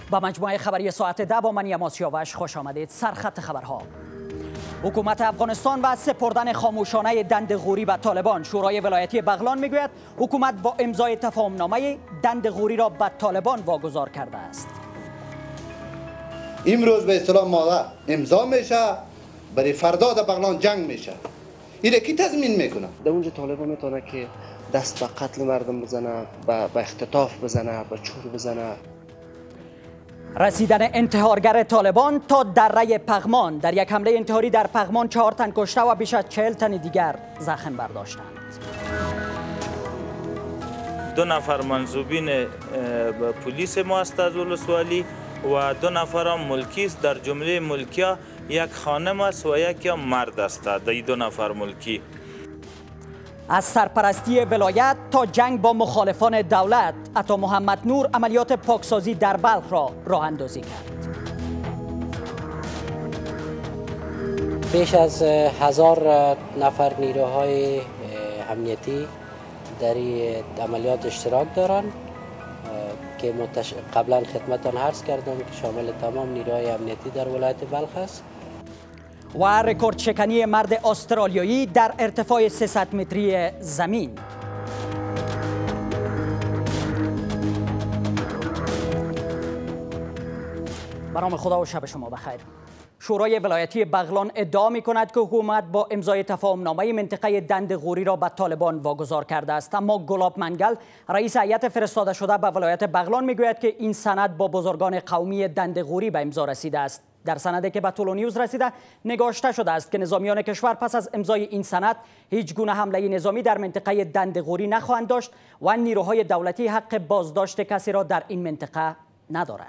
با مجموعه خبری ساعت 10 با من یماس یاوش خوش آمدید. سرخط خبرها: حکومت افغانستان و سپردن خاموشانه دندغوری به طالبان. شورای ولایتی بغلان میگوید حکومت با امضای تفاهمنامه دندغوری را به طالبان واگذار کرده است. امروز به اصطلاح ماده امضا میشه، برای فردا در بغلان جنگ میشه. اینه کی تضمین میکنه؟ در اونجا طالبان میتونه که دست به قتل مردم بزنه، به اختطاف بزنه، به چور بزنه. رسیدن انتحارگر طالبان تا دره پغمان. در یک حمله انتحاری در پغمان 4 تن کشته و بیش از 40 تن دیگر زخم برداشتند. 2 نفر منصوبین پلیس ما است از ولسوالی و 2 نفر هم ملکی است. در جمله ملکیا یک خانم است و یک مرد است. در 2 نفر ملکی. از سرپرستی ولایت تا جنگ با مخالفان دولت، عطا محمد نور عملیات پاکسازی در بلخ را راه اندازی کرد. بیش از 1000 نفر نیروهای امنیتی در این عملیات اشتراک دارند که قبلا خدمتتان عرض کردم که شامل تمام نیروهای امنیتی در ولایت بلخ است. و رکورد شکنی مرد استرالیایی در ارتفاع 300 متری زمین. به نام خدا و شب شما بخیر. شورای ولایتی بغلان ادعا می کند که حکومت با امضای تفاهمنامه منطقه دندغوری را به طالبان واگذار کرده است، اما گلاب منگل رئیس هیئت فرستاده شده به ولایت بغلان می گوید که این سند با بزرگان قومی دندغوری به امضا رسیده است. در سندی که به طلو نیوز رسیده نگاشته شده است که نظامیان کشور پس از امضای این سند هیچ گونه حمله نظامی در منطقه دندغوری نخواهند داشت و نیروهای دولتی حق بازداشت کسی را در این منطقه ندارند.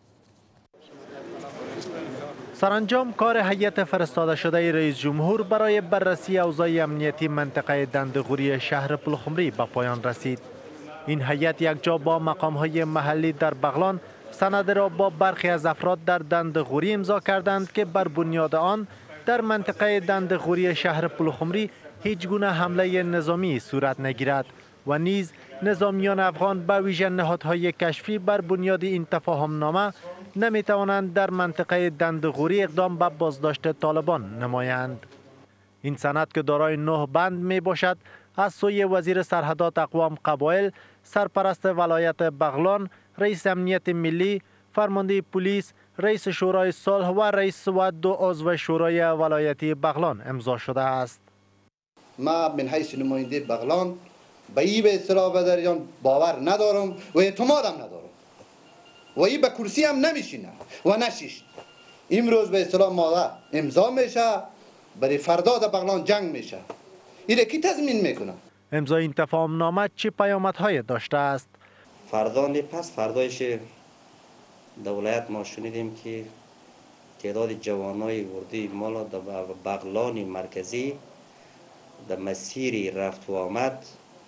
سرانجام کار هیئت فرستاده شده رئیس جمهور برای بررسی اوضاع امنیتی منطقه دندغوری شهر پلخمری به پایان رسید. این هیئت یکجا با مقام‌های محلی در بغلان سند را با برخی از افراد در دندغوری امضا کردند که بر بنیاد آن در منطقه دندغوری شهر پلخمری هیچ گونه حمله نظامی صورت نگیرد و نیز نظامیان افغان به ویژه نهادهای کشفی بر بنیاد این تفاهمنامه نمی توانند در منطقه دندغوری اقدام به بازداشت طالبان نمایند. این سند که دارای 9 بند می باشد از سوی وزیر سرحدات اقوام قبایل، سرپرست ولایت بغلان، رئیس امنیت ملی، فرمانده پلیس، رئیس شورای صلح و رئیس و 2 عضو شورای ولایتی بغلان امضا شده است. ما من حیث نماینده بغلان به این به اصطلاح بدریان باور ندارم و اعتمادم ندارم و این به کرسی هم نمیشینه و نشیشت. امروز به اصطلاح ماده امضا میشه، برای فردا در بغلان جنگ میشه. اینه کی تضمین میکنه؟ امضای این تفاهمنامه چه پیامدهای داشته است؟ فردایش در ولایت ما شنیدیم که تعداد جوانای ورده مالا در بغلان مرکزی در مسیر رفت و آمد،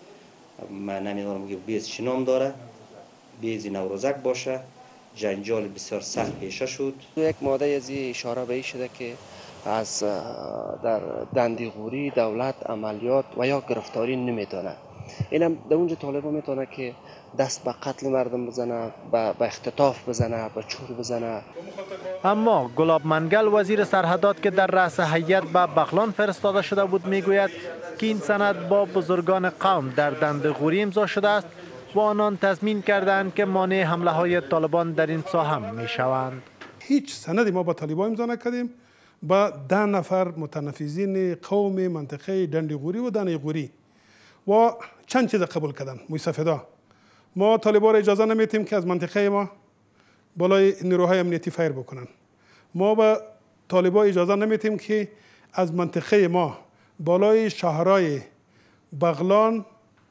من نمیدونم که بیز شنام داره، بیز نوروزک باشه، جنجال بسیار سخت پیشه شد. یک ماده از اشاره به این شده که از در دندغوری دولت عملیات و یا گرفتاری نمیتونه. اینم در اونجا طالبان میتونه که دست به قتل مردم بزنه، به اختطاف بزنه، به چور بزنه. اما گلاب منگل وزیر سرحدات که در رأس هیئت به بغلان فرستاده شده بود میگوید که این سند با بزرگان قوم در دندغوری امضا شده است و آنان تضمین کردند که مانع حمله های طالبان در این ساحه می شوند. هیچ سندی ما با طالبان امضا نکردیم. با 10 نفر متنفذین قوم منطقه دندغوری و دندغوری و چند چیز قبول کردن. مستفیدا ما طالبان را اجازه نمیتیم که از منطقه ما بالای نیروهای امنیتی فیر بکنن. ما با طالبان اجازه نمیتیم که از منطقه ما بالای شهرهای بغلان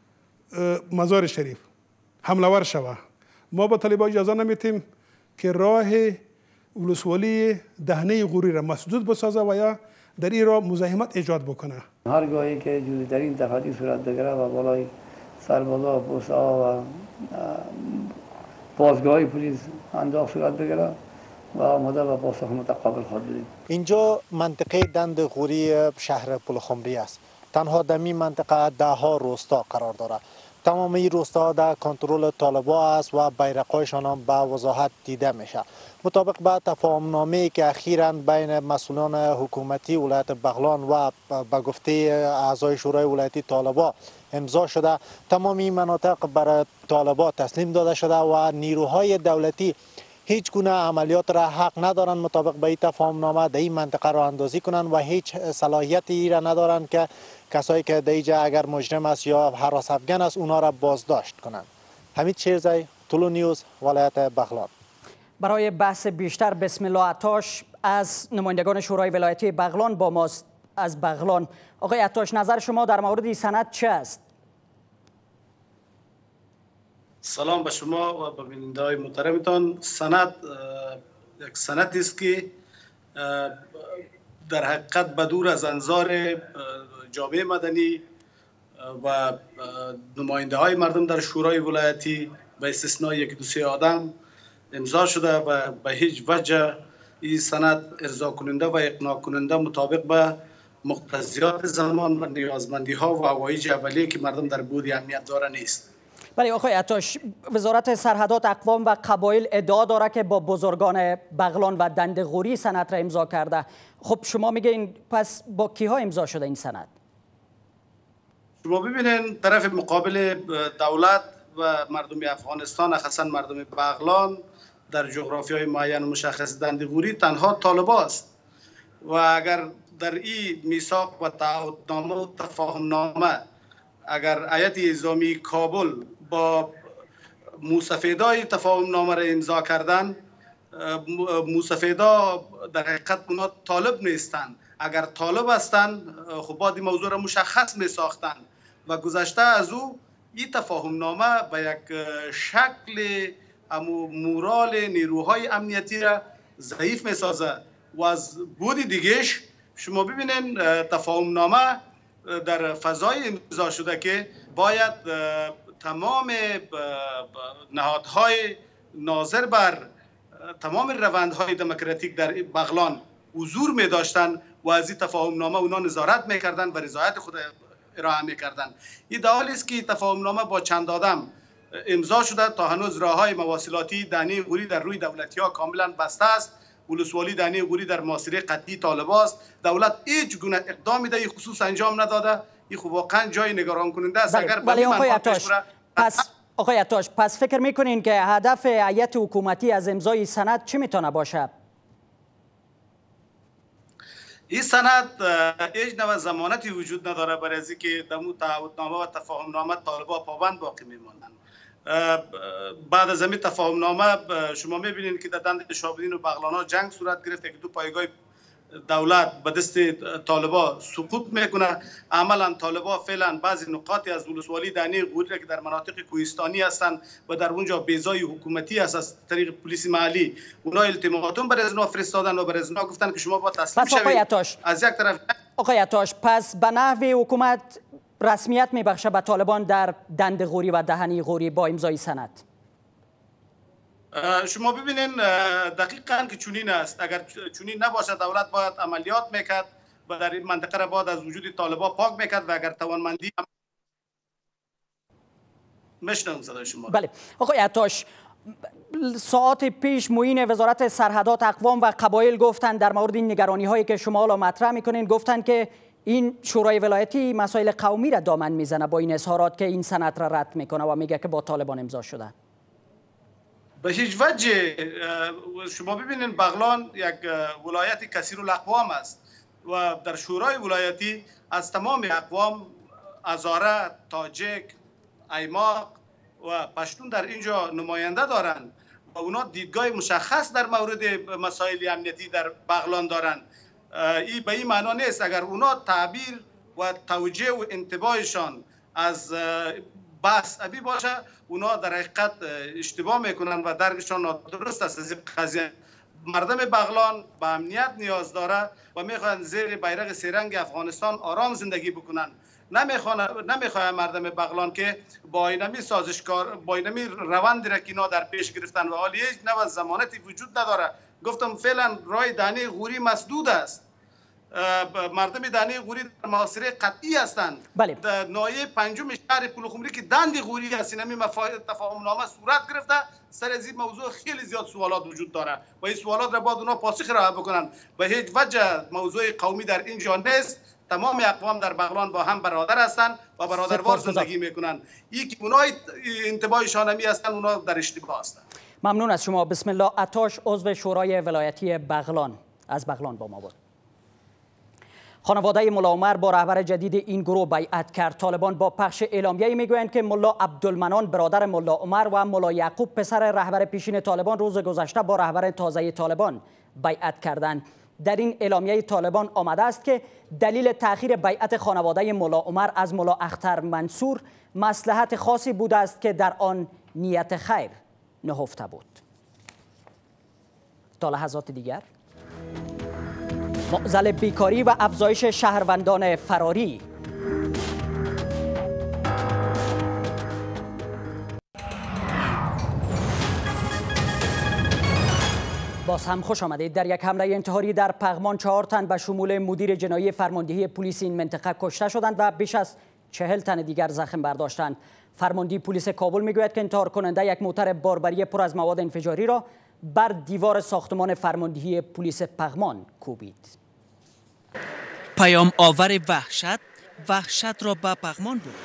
مزار شریف حمله ور شود. ما با طالبان اجازه نمیتیم که راه ولسوالی دهنه غوری را مسدود بسازه و یا در این را مزاحمت ایجاد بکنه. هر گاهی که در این تفاوتی صورت بگیره و بالای سربالا پوسا و بازگاه پلیس انداخت صورت بگیره و آماده و پاسخ متقابل خود بدیم. اینجا منطقه دندغوری شهر پلخمری است. تنها در این منطقه 10 روستا قرار دارد. تمام این روستا در کنترل طالبا است و بیرق‌هایشان هم به وضاحت دیده میشه. مطابق به تفاهم‌نامه‌ای که اخیراً بین مسئولان حکومتی ولایت بغلان و به گفته اعضای شورای ولایتی طالبا امضا شده، تمام این مناطق برای طالبا تسلیم داده شده و نیروهای دولتی هیچ گونه عملیات را حق ندارند مطابق به این تفاهم‌نامه در این منطقه را اندازی کنند و هیچ صلاحیتی را ندارند که کسایی که در اینجا اگر مجرم است یا هراس افغان است اونا را بازداشت کنند. حمید شیرزی، طلوع نیوز، ولایت بغلان. برای بحث بیشتر بسم الله عطاش از نمایندگان شورای ولایتی بغلان با ماست از بغلان. آقای عطاش، نظر شما در مورد این سند چه است؟ سلام به شما و به بیننده‌های محترمتان. سند یک سندی است که در حقیقت بدور از انظار جامعه مدنی و نماینده های مردم در شورای ولایتی به استثنای یک دو سه آدم امضا شده و به هیچ وجه این سند ارضا کننده و اقناع کننده مطابق به مقتضیات زمان و نیازمندی ها و حوایج اولیه که مردم در بود امنیت داره نیست. ولی آقای عطاش، وزارت سرحدات اقوام و قبایل ادعا داره که با بزرگان بغلان و دندغوری سند را امضا کرده. خب شما میگین پس با کیها امضا شده این سند؟ شما ببینین طرف مقابل دولت و مردم افغانستان، خاصا مردم بغلان، در جغرافیای معین و مشخص دندغوری تنها طالبا است و اگر در این میثاق و تعهدنامه و تفاهمنامه اگر هیئت نظامی کابل با موسفیدای تفاهمنامه را امضا کردن، موسفیدا در حقیقت اونا طالب نیستند. اگر طالب هستند خب باید این موضوع را مشخص می ساختند و گذشته از او این تفاهمنامه به یک شکل مورال نیروهای امنیتی را ضعیف می سازه و از بود دیگهش شما ببینین تفاهمنامه در فضای امضا شده که باید تمام نهادهای ناظر بر تمام روندهای دموکراتیک در بغلان حضور می داشتن و از این تفاهمنامه اونا نظارت می کردن و رضایت خود ارائه می کردن. این دلیل است که تفاهمنامه با چند آدم امضا شده تا هنوز راههای مواصلاتی دنی غوری در روی دولتی ها کاملا بسته است. ولسوالی دنی غوری در محاصره قطعی طالباست. دولت هیچ گونه اقدامی در این خصوص انجام نداده. این خب واقعا جای نگران کننده است. اگر آقای عطاش، پس فکر میکنین که هدف هیئت حکومتی از امضای سند چی میتونه باشه؟ این سند هیچ نوع ضمانتی وجود نداره برای از اینکه در تعهدنامه و تفاهمنامه طالبا پابند باقی میمانند. بعد از همین تفاهمنامه شما میبینید که در دند شابدین و بغلانا جنگ صورت گرفت که دو پایگاه دولت به دست طالبا سقوط میکنه. عملا طالبا فعلا بعضی نقاطی از ولسوالی دنی غوری که در مناطق کوهستانی هستند و در اونجا بیضای حکومتی است از طریق پلیس محلی اونا التماساتون برای ازنا فرستادن و برای ازنا گفتن که شما با تسلیم شوید. از یک طرف آقای عطاش، پس به نحو حکومت رسمیت میبخشه به طالبان در دندغوری و دهنی غوری با امضای سند؟ شما ببینین دقیقاً که چنین است. اگر چنین نباشه دولت باید عملیات میکرد و در این منطقه را باید از وجود طالبا پاک میکرد و اگر توانمندی مشنم صدای شما. بله آقای عطاش، ساعات پیش معین وزارت سرحدات اقوام و قبایل گفتند در مورد این نگرانی هایی که شما الان مطرح میکنین، گفتند که این شورای ولایتی مسائل قومی را دامن میزنه با این اظهارات که این سند را رد میکنه و میگه که با طالبان امضا شده. به هیچ وجه. شما ببینید بغلان یک ولایت کثیر الاقوام است و در شورای ولایتی از تمام اقوام هزاره، تاجک، ایماق و پشتون در اینجا نماینده دارند و اونا دیدگاه مشخص در مورد مسائل امنیتی در بغلان دارند. این به این معنا نیست اگر اونا تعبیر و توجیه و انتباهشان از بس ابی باشه اونا در حقیقت اشتباه میکنن و درکشان نادرست است. از این قضیه مردم بغلان به امنیت نیاز داره و میخوان زیر بیرق سه‌رنگ افغانستان آرام زندگی بکنن. نمیخواه مردم بغلان که با اینمی سازشکار با اینمی روندی را که اینا در پیش گرفتن و حالی هیچ نوع ضمانتی وجود نداره. گفتم فعلا راه دهنی غوری مسدود است مردم دنده غوری در محاصره قطعی هستند. بله. نایه پنجم شهر پلخمری که دنده غوری است، این تفاهم نامه صورت گرفته. سر از این موضوع خیلی زیاد سوالات وجود داره و این سوالات را باید اونا پاسخ ارائه بکنن. به هیچ وجه موضوع قومی در اینجا نیست. تمام اقوام در بغلان با هم برادر هستند و برادروار زندگی میکنن. یکی اونای انتباه شانمی هستند، اونا در اشتباه هستند. ممنون از شما. بسم الله عطاش، عضو شورای ولایتی بغلان از بغلان با ما بود. خانواده ملا عمر با رهبر جدید این گروه بیعت کرد. طالبان با پخش اعلامیه‌ای میگویند که ملا عبدالمنان برادر ملا عمر و ملا یعقوب پسر رهبر پیشین طالبان روز گذشته با رهبر تازه طالبان بیعت کردند. در این اعلامیه طالبان آمده است که دلیل تأخیر بیعت خانواده ملا عمر از ملا اختر منصور مصلحت خاصی بوده است که در آن نیت خیر نهفته بود. تا لحظات دیگر معضل بیکاری و افزایش شهروندان فراری. باز هم خوش آمدید. در یک حمله انتحاری در پغمان 4 تن به شمول مدیر جنایی فرماندهی پلیس این منطقه کشته شدند و بیش از 40 تن دیگر زخم برداشتند. فرماندهی پلیس کابل میگوید که انتحار کننده یک موتر باربری پر از مواد انفجاری را بر دیوار ساختمان فرماندهی پلیس پغمان کوبید. پیام آور وحشت را به پغمان بود.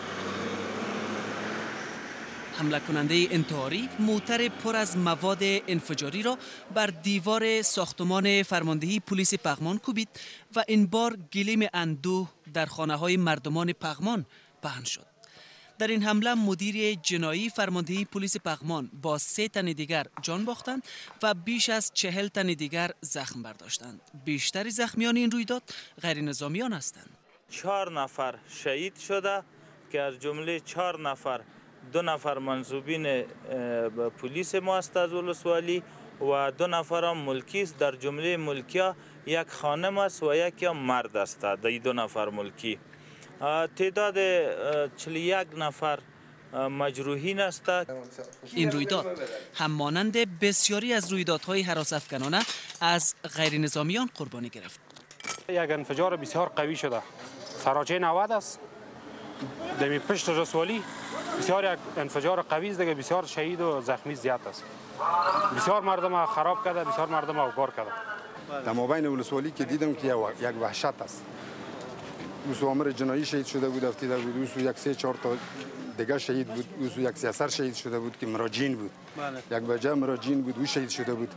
حمله کننده انتحاری موتر پر از مواد انفجاری را بر دیوار ساختمان فرماندهی پلیس پغمان کوبید و این بار گلیم اندوه در خانه های مردمان پغمان پهن شد. در این حمله مدیر جنایی فرماندهی پلیس پغمان با 3 تن دیگر جان باختند و بیش از 40 تن دیگر زخم برداشتند. بیشتر زخمیان این رویداد غیر نظامیان هستند. 4 نفر شهید شده که از جمله 4 نفر 2 نفر منصوبین پلیس ما است از ولسوالی و 2 نفر هم ملکی است. در جمله ملکیا یک خانم است و یک مرد است. در 2 نفر ملکی تعداد 41 نفر مجروحین است. این رویداد هم مانند بسیاری از رویدادهای هراس‌افکنانه از غیر نظامیان قربانی گرفت. یک انفجار بسیار قوی شده. سراچه 90 است. در پشت رسوالی بسیار یک انفجار قوی است، دیگه بسیار شهید و زخمی زیاد است. بسیار مردم خراب کرده، بسیار مردم اوبار کرده. در مابین ولسوالی که دیدم که یک وحشت است. اوسو عامر جنایی شهید شده بود، افتیده بود. اوسو یک 3-4 تا دیگه شهید بود. اوسو یک سیاسر شهید شده بود که مراجعین بود. یک بجا مراجعین بود، او شهید شده بود.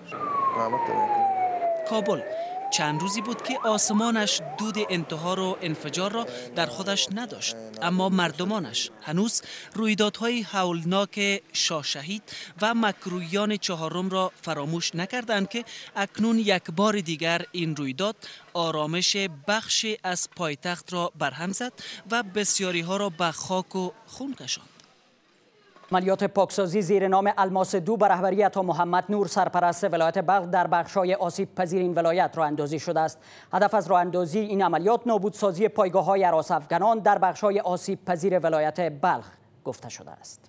کابل چند روزی بود که آسمانش دود انتحار و انفجار را در خودش نداشت، اما مردمانش هنوز رویدادهای هولناک شاه شهید و مکرویان 4 را فراموش نکردند که اکنون یک بار دیگر این رویداد آرامش بخشی از پایتخت را برهم زد و بسیاری ها را به خاک و خون کشاند. عملیات پاکسازی زیر نام الماس 2 به رهبری عطا محمد نور سرپرست ولایت بلخ در بخش‌های آسیب پذیر این ولایت راه اندازی شده است. هدف از راه اندازی این عملیات نابودسازی پایگاه‌های هراس‌افکنان در بخش‌های آسیب پذیر ولایت بلخ گفته شده است.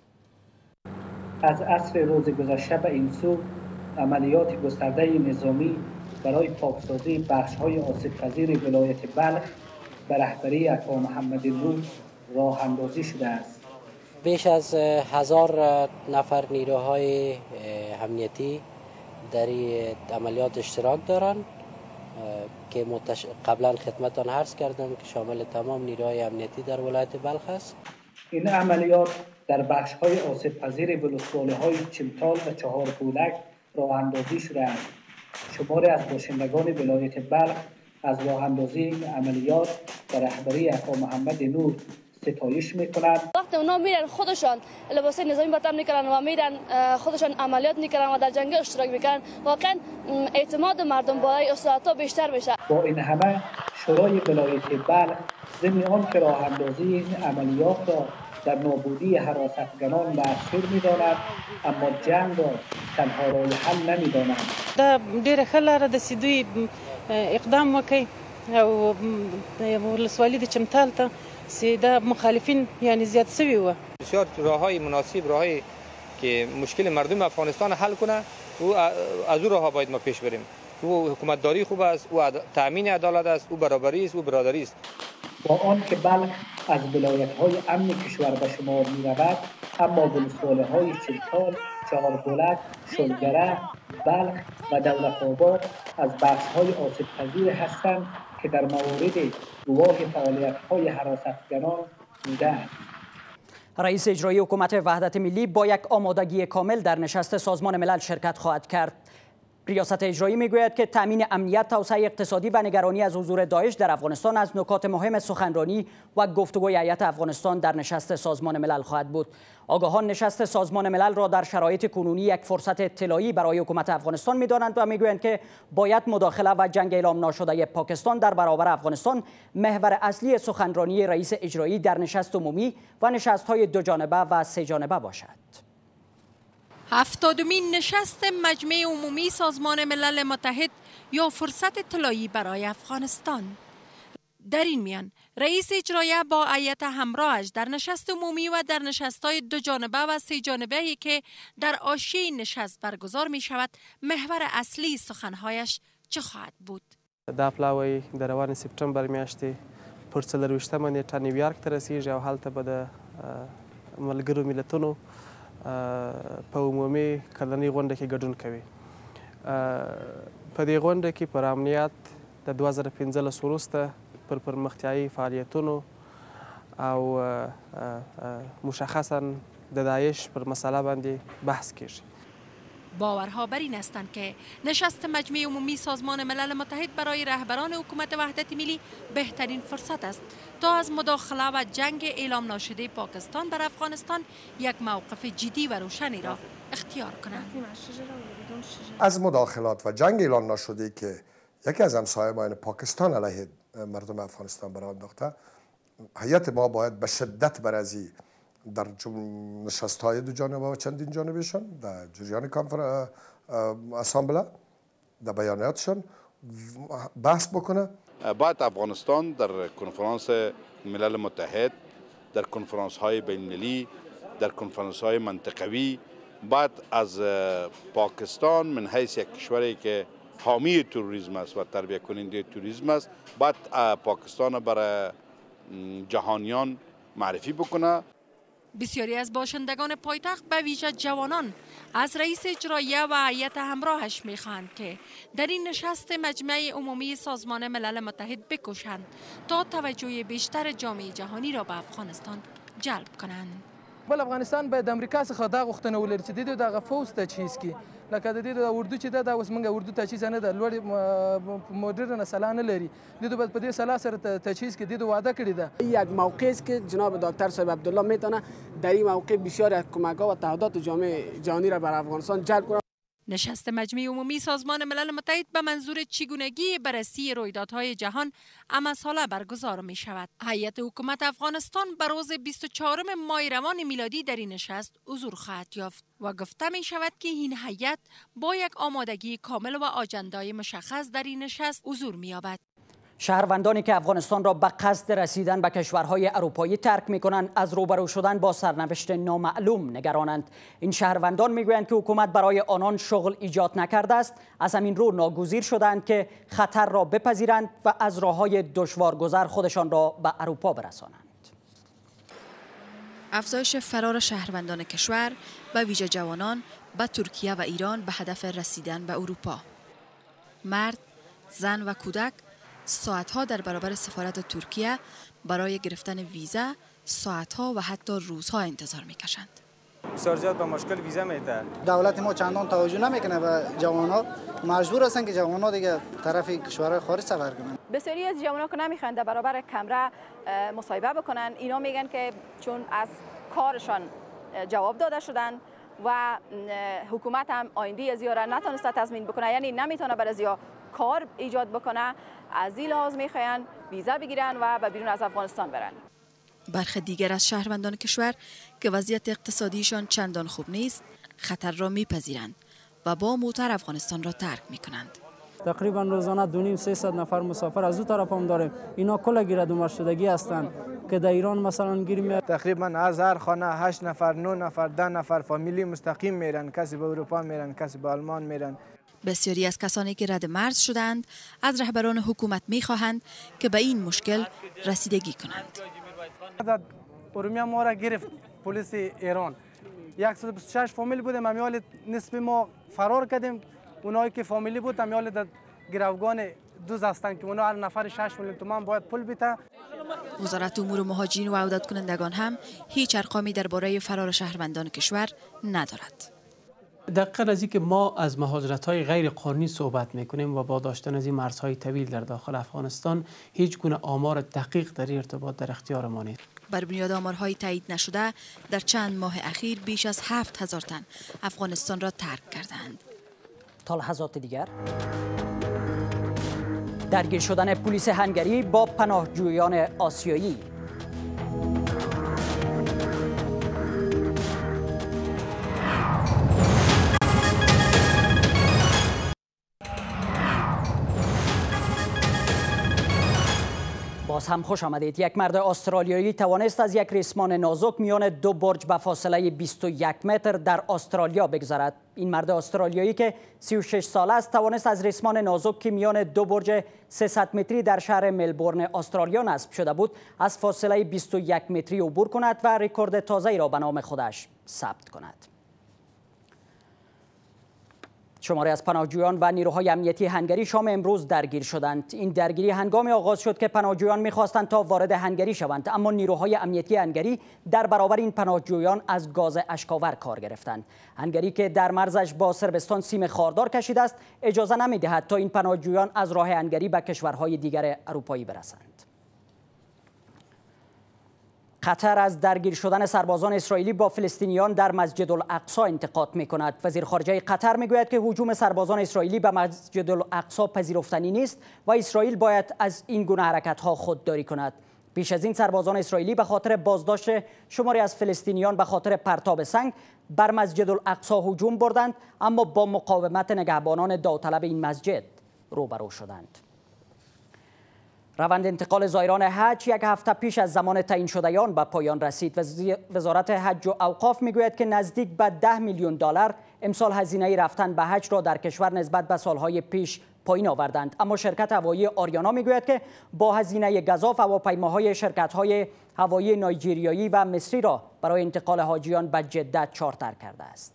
از عصر روز گذشته به این سو عملیات گسترده نظامی برای پاکسازی بخش‌های آسیب پذیر ولایت بلخ به رهبری عطا محمد نور راه اندازی شده است. بیش از 1000 نفر نیروهای امنیتی در این عملیات اشتراک دارند که قبلا خدمتان عرض کردم که شامل تمام نیروهای امنیتی در ولایت بلخ است. این عملیات در بخش‌های آسیب پذیر ولسوالی‌های چمتال و 4 بولک راه اندازی شده است. شماری از باشندگان ولایت بلخ از راه اندازی این عملیات به رهبری عطا محمد نور ستایش میکنند. وقتی اونا میرن خودشان لباس نظامی به تن میکنن و میرن خودشان عملیات میکنن و در جنگ اشتراک میکنن، واقعا اعتماد مردم بالای اصلاحات بیشتر میشه. با این همه شورای ولایت بلخ ضمن آن که راه اندازی این عملیات را در نابودی هراس‌افکنان مؤثر میداند، اما جنگ را تنها راه حل نمیداند. دا ډیره ښه لاره ده چې دوی اقدام وکړي او ولسوالي د چمتال ته سیده مخالفین یعنی زیاد سوی و بسیار راههای مناسب، راهی که مشکل مردم افغانستان حل کنه و از او راه باید ما پیش بریم. او حکومتداری خوب است، او تامین عدالت است، او برابری است، او برادری است. با آنکه بلخ از ولایت‌های امن کشور به شمار می‌رود، اما ولسوالی‌های چمتال، چهاربلک، شلگره، بلخ و دولت‌آباد از بخش‌های آسیب‌پذیر هستند که در موارد گواه فعالیت‌های هراس‌افکنان بوده‌اند. رئیس اجرایی حکومت وحدت ملی با یک آمادگی کامل در نشست سازمان ملل شرکت خواهد کرد. ریاست اجرایی میگوید که تامین امنیت، توسعه اقتصادی و نگرانی از حضور داعش در افغانستان از نکات مهم سخنرانی و گفتگوی هیئت افغانستان در نشست سازمان ملل خواهد بود. آگاهان نشست سازمان ملل را در شرایط کنونی یک فرصت طلایی برای حکومت افغانستان می‌دانند و میگویند که باید مداخله و جنگ اعلام ناشده پاکستان در برابر افغانستان محور اصلی سخنرانی رئیس اجرایی در نشست عمومی و نشست‌های دو جانبه و سه جانبه باشد. 70مین نشست مجمع عمومی سازمان ملل متحد یا فرصت طلایی برای افغانستان. در این میان رئیس اجرایی با هیئت همراهش در نشست عمومی و در نشست‌های دو جانبه و سه جانبه‌ای که در حاشیه نشست برگزار می شود محور اصلی سخنهایش چه خواهد بود؟ دا پلاوی در روان سپتامبر میاشتې پر 24مه نیټه نیویارک ته رسیږي او هلته به د ملګرو ملتونو په عمومي کلنۍ غونډه کې ګډون کوي. په دې غونډه کې پر امنیت د 2015 وروسته پر پرمختیایي فعالیتونو او مشخصا د داعش پر مسئله باندې بحث کیږي. باورها بر این هستند که نشست مجمع عمومی سازمان ملل متحد برای رهبران حکومت وحدت ملی بهترین فرصت است تا از مداخله و جنگ اعلام ناشده پاکستان بر افغانستان یک موقف جدی و روشنی را اختیار کنند. از مداخلات و جنگ اعلام ناشده که یکی از همسایه‌مان پاکستان علیه مردم افغانستان برآ انداخته، هیئت ما باید به شدت برازی در نشست‌های دو جانبه و چندین جانبهشان در جریان اسامبله در بیاناتشان بحث بکنه. باید افغانستان در کنفرانس ملل متحد، در کنفرانس‌های بین‌المللی، در کنفرانس‌های منطقوی باید از پاکستان من حیث یک کشوری که حامی تروریسم است و تربیت کننده تروریسم است باید پاکستان برای جهانیان معرفی بکنه. بسیاری از باشندگان پایتخت به ویژه جوانان از رئیس اجرایی و هیئت همراهش می‌خواهند که در این نشست مجمع عمومی سازمان ملل متحد بکوشند تا توجه بیشتر جامعه جهانی را به افغانستان جلب کنند. بل افغانستان باید د امریکا څخه دا غوښتنه ولري چې د دې دغه فوز تجهیز کړي، لکه د دې د اردو چې دا اوس موږ اردو تجهیز نه ده، لوړ مدرن سلاح نه لري، د دې باید په دې سلاح سره تجهیز کړي، د دې وعده کړې ده. یک موقعی است که جناب دکتر صاحب عبدالله میتونه در این موقع بسیاری از کمک‌ها و تعهدات جامعه جهانی را بر افغانستان جلب کنه. نشست مجمع عمومی سازمان ملل متحد به منظور چگونگی بررسی رویدادهای جهان امساله برگزار می شود. هیئت حکومت افغانستان به روز 24 ماه روان میلادی در این نشست حضور خواهد یافت و گفته می شود که این هیئت با یک آمادگی کامل و آجندای مشخص در این نشست حضور می یابد. شهروندانی که افغانستان را به قصد رسیدن به کشورهای اروپایی ترک می‌کنند از روبرو شدن با سرنوشت نامعلوم نگرانند. این شهروندان می‌گویند که حکومت برای آنان شغل ایجاد نکرده است، از همین رو ناگزیر شدند که خطر را بپذیرند و از راه‌های دشوارگذر خودشان را به اروپا برسانند. افزایش فرار شهروندان کشور به ویژه جوانان به ترکیه و ایران به هدف رسیدن به اروپا. مرد، زن و کودک ساعتها در برابر سفارت ترکیه برای گرفتن ویزا ساعتها و حتی روزها انتظار میکشند. بسیار زیاد به مشکل ویزا میده. دولت ما چندان توجه نمیکنه به جوانان، مجبور هستن که جوانان دیگه طرف کشورهای خارج سفر کنن. بسیاری از جوانان که نمیخوان در برابر کمره مصاحبه بکنن، اینا میگن که چون از کارشان جواب داده شدن و حکومت هم آینده از را نتونسته تضمین بکنه، یعنی نمیتونه برای ازیا کار ایجاد بکنه، از این لحاظ میخواین ویزا بگیرن و به بیرون از افغانستان برن. برخی دیگر از شهروندان کشور که وضعیت اقتصادیشان چندان خوب نیست خطر را میپذیرند و با موتر افغانستان را ترک میکنند. تقریبا روزانه 200-300 نفر مسافر از اون طرف هم داریم. اینا کل گیردومر شدگی هستند که در ایران مثلا گیر میاد. تقریبا از هر خانه 8 نفر 9 نفر 10 نفر فامیلی مستقیم میرن، کسی به اروپا میرن، کسی به آلمان میرن. بسیاری از کسانی که رد مرز شدند از رهبران حکومت می‌خواهند که به این مشکل رسیدگی کنند. ارومیه ما را گرفت پلیس ایران. 126 فامیل بودیم، امیال نصف ما فرار کردیم. اونایی که فامیلی بود امیال در گروگان دوز هستند که اونا هر نفر 6 میلیون تومان باید پول بده. وزارت امور مهاجرین و عودت کنندگان هم هیچ ارقامی درباره فرار شهروندان کشور ندارد. دقیقاً از اینکه ما از مهاجرت‌های غیر قانونی صحبت می‌کنیم و با داشتن از این مرزهای طویل در داخل افغانستان هیچ گونه آمار دقیق در این ارتباط در اختیار ما نیست. بر بنیاد آمارهای تایید نشده در چند ماه اخیر بیش از 7000 تن افغانستان را ترک کردند. تا لحظات دیگر درگیر شدن پلیس هنگری با پناهجویان آسیایی. باز هم خوش آمدید. یک مرد استرالیایی توانست از یک ریسمان نازک میان دو برج به فاصله 21 متر در استرالیا بگذرد. این مرد استرالیایی که 36 ساله است توانست از ریسمان نازک که میان دو برج 300 متری در شهر ملبورن استرالیا نصب شده بود از فاصله 21 متری عبور کند و رکورد تازه‌ای را به نام خودش ثبت کند. شماری از پناهجویان و نیروهای امنیتی هنگری شام امروز درگیر شدند. این درگیری هنگامی آغاز شد که پناهجویان می‌خواستند تا وارد هنگری شوند، اما نیروهای امنیتی هنگری در برابر این پناهجویان از گاز اشک‌آور کار گرفتند. هنگری که در مرزش با صربستان سیم خاردار کشیده است، اجازه نمی‌دهد تا این پناهجویان از راه هنگری به کشورهای دیگر اروپایی برسند. قطر از درگیر شدن سربازان اسرائیلی با فلسطینیان در مسجد الاقصی انتقاد می‌کند. وزیر خارجه قطر می‌گوید که هجوم سربازان اسرائیلی به مسجد الاقصی پذیرفتنی نیست و اسرائیل باید از این گونه حرکت‌ها خودداری کند. پیش از این سربازان اسرائیلی به خاطر بازداشت شماری از فلسطینیان به خاطر پرتاب سنگ بر مسجد الاقصی هجوم بردند، اما با مقاومت نگهبانان داوطلب این مسجد روبرو شدند. روند انتقال زائران حج یک هفته پیش از زمان تعیین شدگان به پایان رسید. وزارت حج و اوقاف میگوید که نزدیک به 10 میلیون دلار امسال هزینه رفتن به حج را در کشور نسبت به سالهای پیش پایین آوردند، اما شرکت هوایی آریانا میگوید که با هزینه گزاف هواپیماهای شرکت‌های هوایی نایجریایی و مصری را برای انتقال حاجیان به جده چارتر کرده است.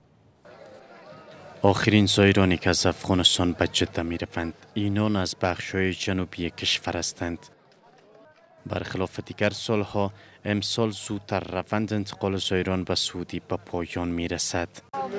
آخرین زائرانی که از افغانستان به جده می روند اینان از بخش‌های جنوبی کشور هستند. برخلاف دیگر سالها امسال زودتر روند انتقال زائران به سعودی به پایان می رسد.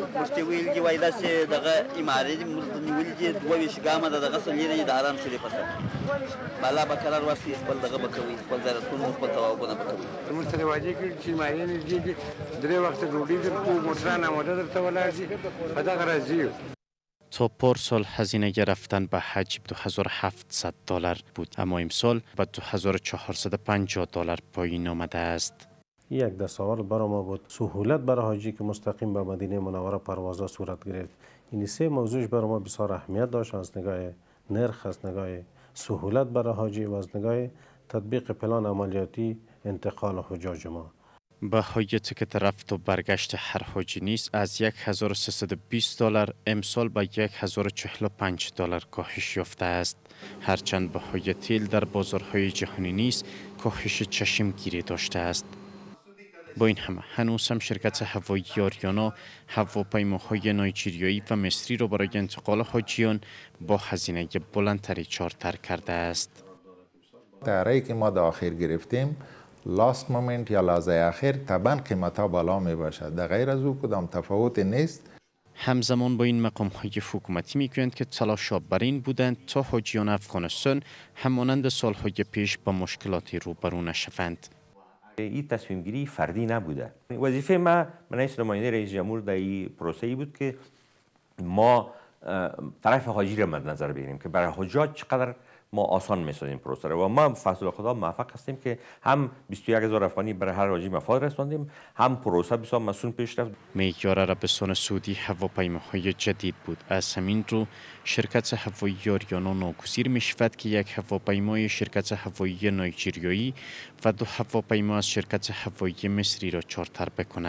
تا پارسال هزینه رفتن به حج 2700 دلار بود، اما امسال به 2450 دلار پایین آمده است. یک دستاورد برای ما بود. سهولت برای حاجی که مستقیم به مدینه منوره پروازها صورت گرفت. این سه موضوعش برای ما بسیار اهمیت داشت، از نگاه نرخ، از نگاه سهولت برای حاجی و از نگاه تطبیق پلان عملیاتی انتقال حجاج ما. بهای تکت رفت و برگشت هر حاجی نیز از 1320 دلار امسال به 1045 دلار کاهش یافته است. هرچند بهای تیل در بازارهای جهانی نیز کاهش چشمگیری داشته است. با این همه هنوز هم شرکت هوایی آریانا هواپیماهای نایجریایی و مصری را برای انتقال حاجیان با هزینه بلندتری چارتر کرده است. طیاره‌ای که ما داخل گرفتیم لاست مومنت یا لحظه اخیر طبعا قیمت‌ها بالا می باشد. در غیر از او کدام تفاوت نیست. همزمان با این مقام‌های حکومتی میگویند که تلاش‌ها بر این بودند تا حاجیان افغانستان همانند سال‌های پیش با مشکلاتی روبرو نشوند. این تصمیم گیری فردی نبوده. وظیفه من نماینده رئیس جمهور در این پروسه بود که ما طرف حاجی را مد نظر بگیریم که برای حجاج چقدر ما آسان می‌سازیم پروسه و ما فضل خدا موفق هستیم که هم 21000 افغانی برای هر حاجی مفاد رساندیم، هم پروسه بسیار مسئول پیش رفت. معیار عربستان سعودی هواپیماهای جدید بود. از همین رو شرکت هوایی آریانا ناگزیر می‌شود که یک هواپیمای شرکت هوایی نایجریایی و 2 هواپیما از شرکت هوایی مصری را چارتر بکند.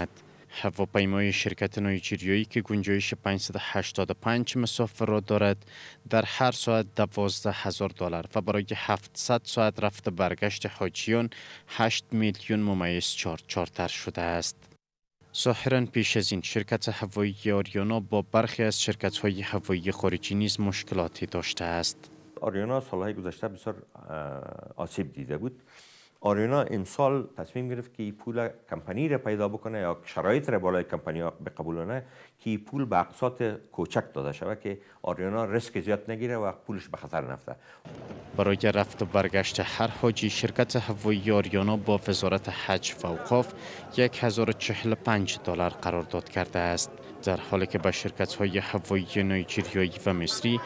هواپیمای شرکت نایجریایی که گنجایش 585 مسافر را دارد در هر ساعت $12,000 و برای 700 ساعت رفت برگشت حاجیان 8 میلیون ممیز چارتر شده است. ظاهراً پیش از این شرکت هوایی آریانا با برخی از شرکت‌های هوایی خارجی نیز مشکلاتی داشته است. آریانا سالهای گذشته بسیار آسیب دیده بود. آریانا امسال تصمیم گرفت که پول کمپانی را پیدا بکنه یا شرایط را بالای کمپانی بقبولانه که پول به اقساط کوچک داده شود که آریانا ریسک زیاد نگیره و پولش به خطر نفته. برای رفت و برگشت هر حاجی شرکت هوایی آریانا با وزارت حج و اوقاف $1,045 قرارداد کرده است، در حالی که به شرکت‌های هوایی نایجریایی و مصری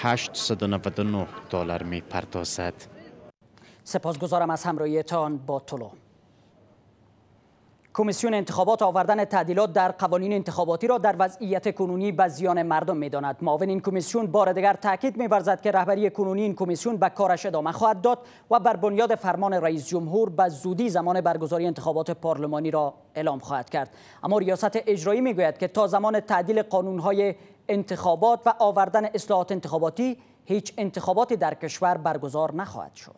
$899 می‌پردازد. سپاسگزارم از همراهیتان با طلوع. کمیسیون انتخابات آوردن تعدیلات در قوانین انتخاباتی را در وضعیت کنونی به زیان مردم می‌داند. معاون این کمیسیون بار دیگر تاکید می‌ورزد که رهبری کنونی این کمیسیون به کارش ادامه خواهد داد و بر بنیاد فرمان رئیس جمهور به زودی زمان برگزاری انتخابات پارلمانی را اعلام خواهد کرد. اما ریاست اجرایی می‌گوید که تا زمان تعدیل قانون‌های انتخابات و آوردن اصلاحات انتخاباتی هیچ انتخاباتی در کشور برگزار نخواهد شد.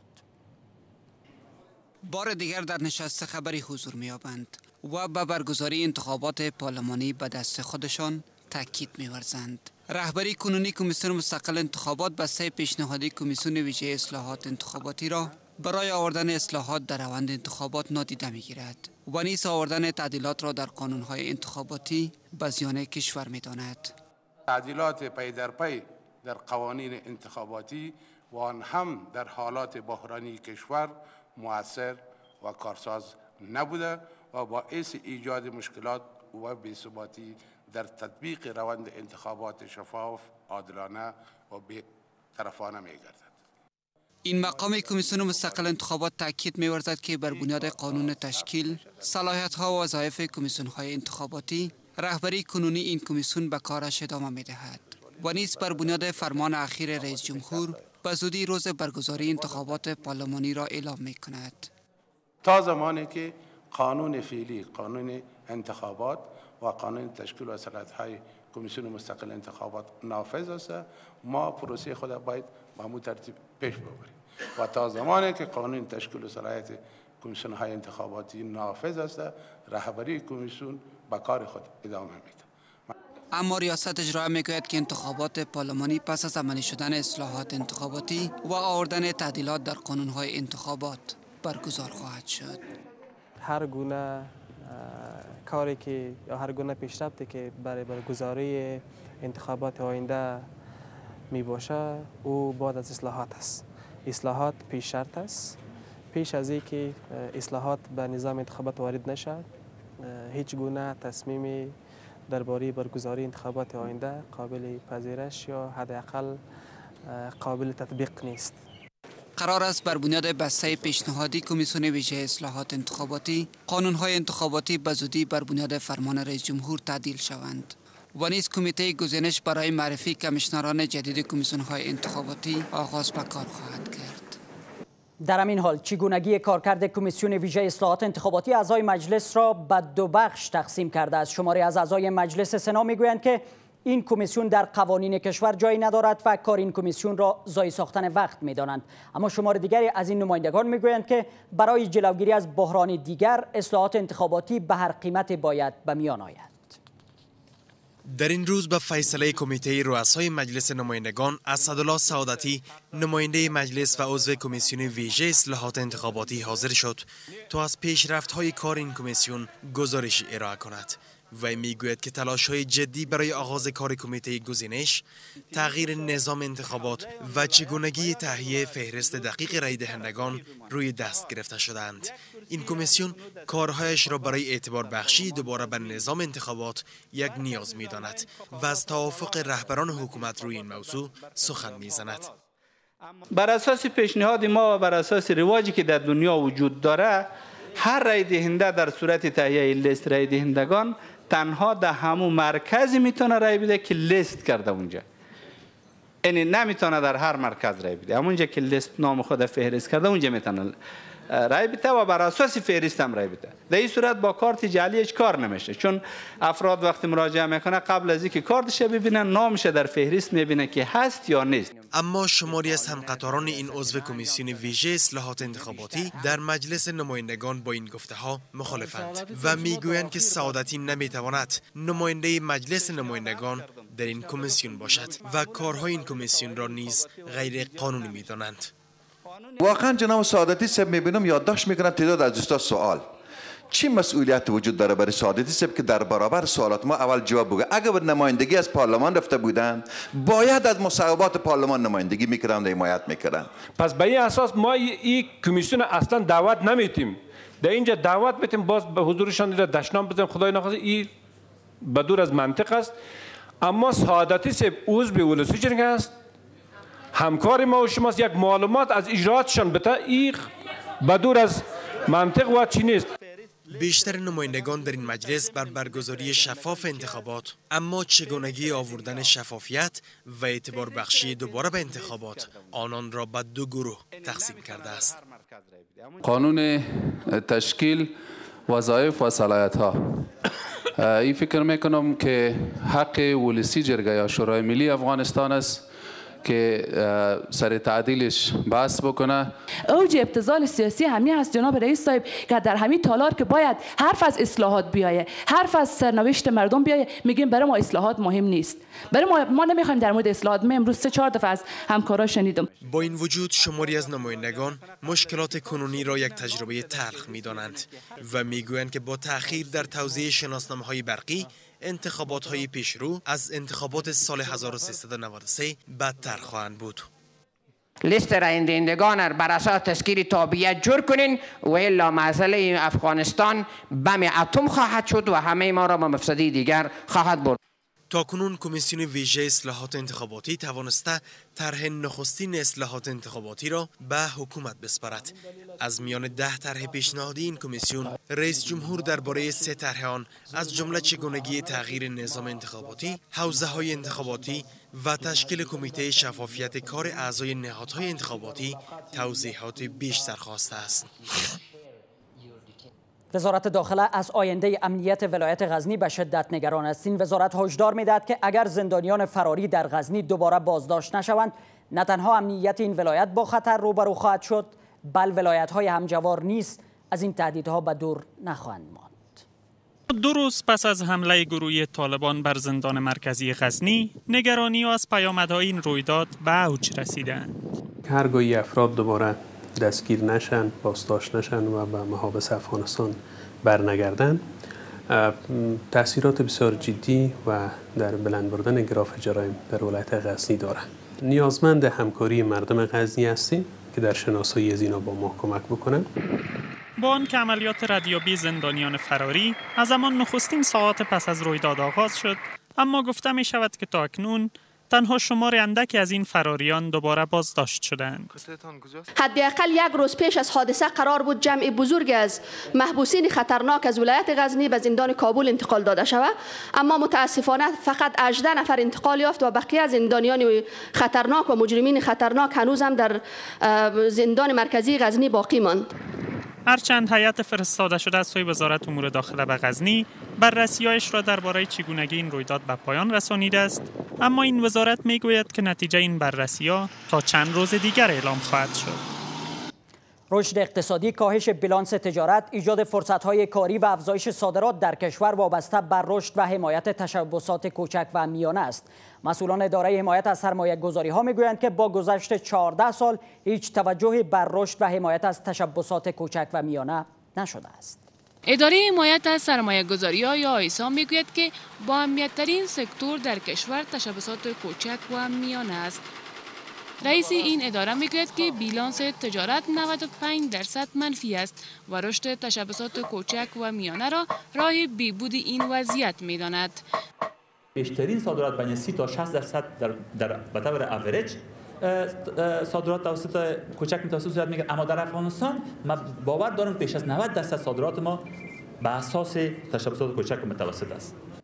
بار دیگر در نشست خبری حضور می‌یابند و به برگزاری انتخابات پارلمانی به دست خودشان تاکید می‌ورزند. رهبری کنونی کمیسیون مستقل انتخابات بسته پیشنهادی کمیسیون ویژه اصلاحات انتخاباتی را برای آوردن اصلاحات در روند انتخابات نادیده می‌گیرد و نیز آوردن تعدیلات را در قانون‌های انتخاباتی به زیان کشور می‌داند. تعدیلات پی در پی در قوانین انتخاباتی و آن هم در حالات بحرانی کشور مؤثر و کارساز نبوده و باعث ایجاد مشکلات و بی‌ثباتی در تطبیق روند انتخابات شفاف، عادلانه و بی‌طرفانه می‌گردد. این مقام کمیسیون مستقل انتخابات تاکید می‌ورزد که بر بنیاد قانون تشکیل، صلاحیت‌ها و وظایف کمیسیون‌های انتخاباتی، رهبری کنونی این کمیسیون به کارش ادامه می‌دهد و نیز بر بنیاد فرمان اخیر رئیس جمهور به زودی روز برگزاری انتخابات پارلمانی را اعلام می‌کند. تا زمانی که قانون فعلی، قانون انتخابات و قانون تشکیل و صلاحیت‌های کمیسیون مستقل انتخابات نافذ است، ما پروسه خود باید به همون ترتیب پیش ببریم و تا زمانی که قانون تشکیل و صلاحیت کمیسیون‌های انتخاباتی نافذ است، رهبری کمیسیون به کار خود ادامه می‌دهد. اما ریاست اجرایی میگوید که انتخابات پارلمانی پس از عملی شدن اصلاحات انتخاباتی و آوردن تعدیلات در قانون‌های انتخابات برگزار خواهد شد. هر گونه کاری که یا هر گونه پیشرفتی که برای برگزاری انتخابات آینده می باشه او بعد از اصلاحات است. اصلاحات پیش شرط است. پیش از اینکه اصلاحات به نظام انتخابات وارد نشد هیچ گونه تصمیمی درباره برگزاری انتخابات آینده قابل پذیرش یا حداقل قابل تطبیق نیست. قرار است بر بنیاد بسته پیشنهادی کمیسیون ویژه اصلاحات انتخاباتی قانون‌های انتخاباتی به زودی بر بنیاد فرمان رئیس جمهور تعدیل شوند و نیز کمیته گزینش برای معرفی کمیشنران جدید کمیسیون‌های انتخاباتی آغاز به کار خواهد کرد. در همین حال چگونگی کارکرد کمیسیون ویژه اصلاحات انتخاباتی اعضای مجلس را به دو بخش تقسیم کرده است. شماری از اعضای مجلس سنا میگویند که این کمیسیون در قوانین کشور جایی ندارد و کار این کمیسیون را ضایع ساختن وقت می‌دانند. اما شمار دیگری از این نمایندگان میگویند که برای جلوگیری از بحران دیگر اصلاحات انتخاباتی به هر قیمت باید به میان آید. در این روز به فیصله کمیته رؤسای مجلس نمایندگان اسدالله سعادتی نماینده مجلس و عضو کمیسیون ویژه اصلاحات انتخاباتی حاضر شد تا از پیشرفت‌های کار این کمیسیون گزارشی ارائه کند. و میگوید که تلاش‌های جدی برای آغاز کار کمیته گزینش، تغییر نظام انتخابات و چگونگی تهیه فهرست دقیق رای دهندگان روی دست گرفته شدند. این کمیسیون کارهایش را برای اعتبار بخشی دوباره به نظام انتخابات یک نیاز می‌داند و از توافق رهبران حکومت روی این موضوع سخن می‌زند. بر اساس پیشنهاد ما و بر اساس رواجی که در دنیا وجود داره، هر رای دهنده در صورت تهیه لیست رای دهندگان تنها در همون مرکزی میتونه رای بده که لیست کرده اونجا. یعنی نمیتونه در هر مرکز رای بده. همونجا که لیست نام خود فهرست کرده اونجا میتونه رای بده و بر اساس فهرست هم رای بده. در این صورت با کارت جعلی هیچ کار نمیشه، چون افراد وقتی مراجعه میکنه قبل از اینکه کارتش ببینن نامش در فهرست میبینه که هست یا نیست. اما شماری از همقطاران این عضو کمیسیون ویژه اصلاحات انتخاباتی در مجلس نمایندگان با این گفته‌ها مخالفند و میگویند که سعادتی نمیتواند نماینده مجلس نمایندگان در این کمیسیون باشد و کارهای این کمیسیون را نیز غیر قانونی میدانند. واقعا جناب سعادتی صاحب میبینم یادداشت میکنم تعداد از دوستا سوال. چی مسئولیت وجود داره برای سعادتی صاحب که در برابر سوالات ما اول جواب بگه؟ اگر به نمایندگی از پارلمان رفته بودند باید از مصوبات پارلمان نمایندگی میکردند و حمایت میکردند. پس به این اساس ما این کمیسیون اصلا دعوت نمیتیم. در اینجا دعوت میتیم باز به حضورشان دشنام بزنیم. خدای نخواسته این بدور از منطق است. اما سعادتی صاحب عضو ولسی جرگه است، همکار ما و شماست، یک معلومات از اجراتشان بده، این بدور از منطق و چی نیست. بیشتر نمایندگان در این مجلس بر برگزاری شفاف انتخابات، اما چگونگی آوردن شفافیت و اعتبار بخشی دوباره به انتخابات آنان را به دو گروه تقسیم کرده است. قانون تشکیل وظایف و صلاحیت‌ها، این فکر میکنم که حق ولسی جرگه یا شورای ملی افغانستان است که سر تعدیلش بحث بکنه. اوج ابتذال سیاسی همین هست جناب رئیس صاحب که در همین تالار که باید حرف از اصلاحات بیایه، حرف از سرنوشت مردم بیایه، میگیم برای ما اصلاحات مهم نیست. برای ما نمیخوایم در مورد اصلاحات. من امروز 3-4 دفعه از همکارا شنیدم. با این وجود شماری از نمایندگان مشکلات کنونی را یک تجربه تلخ میدانند و میگویند که با تأخیر در توزیع شناسنامه‌های برقی انتخابات‌های پیشرو از انتخابات سال 1393 بدتر خواهند بود. لیست رایندگان را بر اساس تسکیر تابعیت جور کنین و الا مسئله افغانستان بم اتم خواهد شد و همه ما را به مفسدی دیگر خواهد برد. تاکنون کمیسیون ویژه اصلاحات انتخاباتی توانسته طرح نخستین اصلاحات انتخاباتی را به حکومت بسپارد. از میان 10 طرح پیشنهادی این کمیسیون، رئیس جمهور درباره 3 طرح آن از جمله چگونگی تغییر نظام انتخاباتی، حوزه‌های انتخاباتی و تشکیل کمیته شفافیت کار اعضای نهادهای انتخاباتی توضیحات بیشتر خواسته است. وزارت داخله از آینده امنیت ولایت غزنی به شدت نگران است. این وزارت هشدار می‌دهد که اگر زندانیان فراری در غزنی دوباره بازداشت نشوند، نه تنها امنیت این ولایت با خطر روبرو خواهد شد، بل ولایت‌های همجوار نیز از این تهدیدها به دور نخواهند ماند. 2 روز پس از حمله گروهی طالبان بر زندان مرکزی غزنی، نگرانی از پیامدهای این رویداد به اوج رسیدند. هرگاهی افراد دوباره دستگیر نشن، بازداشت نشن و به محابس افغانستان برنگردن، تأثیرات بسیار جدی و در بلند بردن گراف جرایم در ولایت غزنی داره. نیازمند همکاری مردم غزنی هستیم که در شناسایی از اینا با ما کمک بکنن. با آنکه عملیات ردیابی زندانیان فراری از همان نخستین ساعات پس از رویداد آغاز شد، اما گفته می شود که تا اکنون تنها شمار اندکی از این فراریان دوباره بازداشت شدند. حداقل 1 روز پیش از حادثه قرار بود جمع بزرگ از محبوسین خطرناک از ولایت غزنی به زندان کابل انتقال داده شود، اما متاسفانه فقط 18 نفر انتقال یافت و بقیه از زندانیان خطرناک و مجرمین خطرناک هنوز هم در زندان مرکزی غزنی باقی ماند. هرچند هیئت فرستاده شده از سوی وزارت امور داخله به غزنی بررسی‌هایش را درباره چگونگی این رویداد به پایان رسانیده است، اما این وزارت میگوید که نتیجه این بررسی‌ها تا چند روز دیگر اعلام خواهد شد. رشد اقتصادی، کاهش بیلانس تجارت، ایجاد فرصت‌های کاری و افزایش صادرات در کشور وابسته بر رشد و حمایت تشبثات کوچک و میانه است. مسئولان اداره حمایت از سرمایه‌گذاری‌ها می‌گویند که با گذشت 14 سال هیچ توجهی بر رشد و حمایت از تشبثات کوچک و میانه نشده است. اداره حمایت از سرمایه‌گذاری‌ها یا آیسا می‌گوید که با اهمیت‌ترین سکتور در کشور تشبثات کوچک و میانه است. رئیس این اداره میگوید که بیلانس تجارت 95% منفی است و رشد تشبثات کوچک و میانه را راه بهبود این وضعیت می‌داند. بیشترین صادرات بین 30 تا 60% در به طور اوریج صادرات توسط کوچک متوسط صورت میگیرد، اما در افغانستان ما باور دارم بیش از 90% صادرات ما به اساس تشبثات کوچک و متوسط است.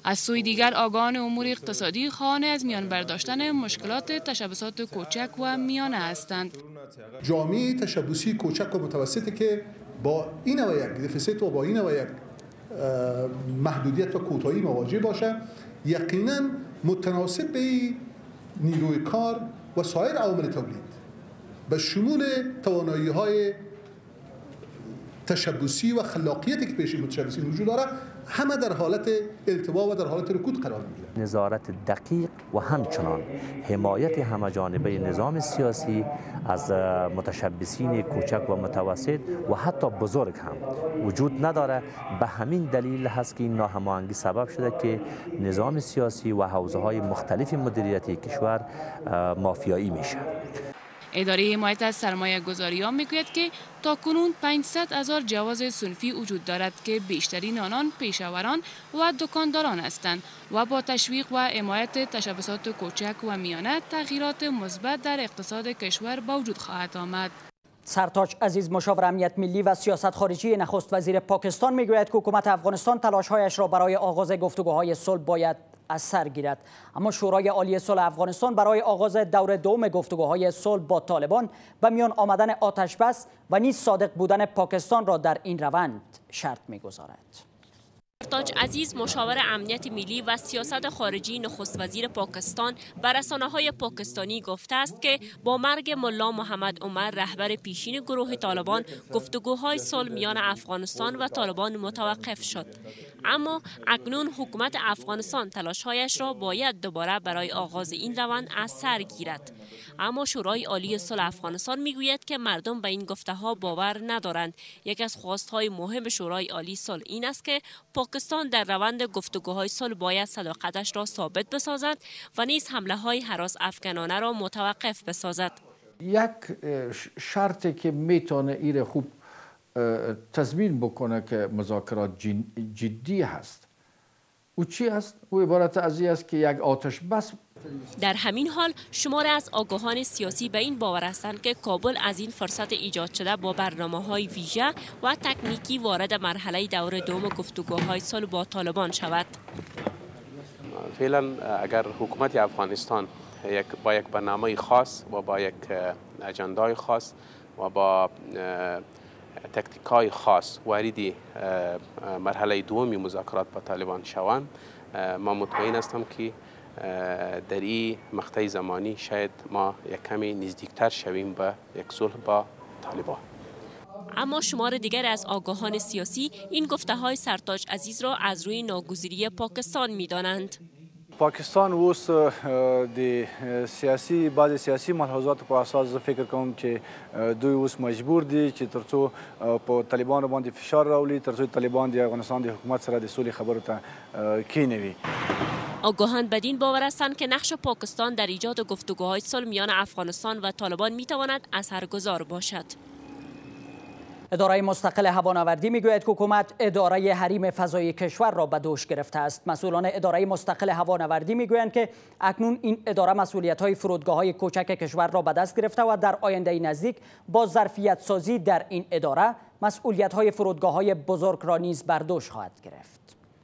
از سوی دیگر آگاهان امور اقتصادی خواهان از میان برداشتن مشکلات تشبسات کوچک و میانه هستند. جامعه تشبسی کوچک و متوسطی که با این و یک دفیسیت و با این و یک محدودیت و کوتاهی مواجه باشه، یقینا متناسب به نیروی کار و سایر عوامل تولید به شمول توانایی‌های تشبسی و خلاقیتی که پیش متشبسی وجود داره، همه در حالت التوا و در حالت رکود قرار می‌گیرند. نظارت دقیق و همچنان حمایت همه‌جانبه نظام سیاسی از متشبسین کوچک و متوسط و حتی بزرگ هم وجود نداره. به همین دلیل هست که این ناهماهنگی سبب شده که نظام سیاسی و حوزه‌های مختلف مدیریتی کشور مافیایی میشه. اداره حمایت از سرمایه گذاریان میگوید که تاکنون 500,000 جواز صنفی وجود دارد که بیشترین آنان پیشاوران و دکانداران هستند و با تشویق و حمایت تشبسات کوچک و میانه تغییرات مثبت در اقتصاد کشور به وجود خواهد آمد. سرتاج عزیز، مشاور امنیت ملی و سیاست خارجی نخست وزیر پاکستان میگوید که حکومت افغانستان تلاش‌هایش را برای آغاز گفتگوهای صلح باید از سر گیرد. اما شورای عالی صلح افغانستان برای آغاز دور دوم گفتگوهای صلح با طالبان به میان آمدن آتش بس و نیز صادق بودن پاکستان را در این روند شرط می‌گذارد. سرتاج عزیز، مشاور امنیت ملی و سیاست خارجی نخست وزیر پاکستان، به رسانه‌های پاکستانی گفته است که با مرگ ملا محمد عمر رهبر پیشین گروه طالبان، گفتگوهای صلح میان افغانستان و طالبان متوقف شد. اما اکنون حکومت افغانستان تلاش‌هایش را باید دوباره برای آغاز این روند از سر گیرد. اما شورای عالی صلح افغانستان میگوید که مردم به این گفته‌ها باور ندارند. یکی از خواست‌های مهم شورای عالی صلح این است که پاکستان در روند گفتگوهای صلح باید صداقتش را ثابت بسازد و نیز حمله‌های هراس افکنانه را متوقف بسازد. یک شرطی که میتونه ایره خوب تضمین بکنه که مذاکرات جدی هست، او چی است؟ او عبارت از این است که یک آتش بس. در همین حال شماری از آگاهان سیاسی به این باور هستند که کابل از این فرصت ایجاد شده با برنامه‌های ویژه و تکنیکی وارد مرحله دور دوم گفتگوهای صلح با طالبان شود. فعلا اگر حکومت افغانستان با یک برنامه خاص و با یک اجندای خاص و با تکتیکای خاص وارد مرحله دومی مذاکرات با طالبان شوند، ما مطمئن هستم که در این مقطع زمانی شاید ما یک کمی نزدیکتر شویم به یک صلح با طالبان. اما شمار دیگر از آگاهان سیاسی این گفته‌های سرتاج عزیز را از روی ناگزیری پاکستان می‌دانند. پاکستان اوس د سیاسی بعض سیاسی ملحوظات په اساس فکر کوم چې دوی اوس مجبور دي چې ترڅو په طالبانو باندې فشار راولي، ترڅو طالبان د افغانستان د حکومت سره د سولې خبرو ته کینوي. آگاهان بدین باور هستند که نقش پاکستان در ایجاد گفتگوهای صلح میان افغانستان و طالبان میتواند اثرگذار باشد. اداره مستقل هوانوردی میگوید که حکومت اداره حریم فضایی کشور را به دوش گرفته است. مسئولان اداره مستقل هوانوردی میگویند که اکنون این اداره مسئولیت‌های فرودگاه‌های کوچک کشور را به دست گرفته و در آینده نزدیک با ظرفیت سازی در این اداره مسئولیت‌های فرودگاه‌های بزرگ را نیز بر دوش خواهد گرفت.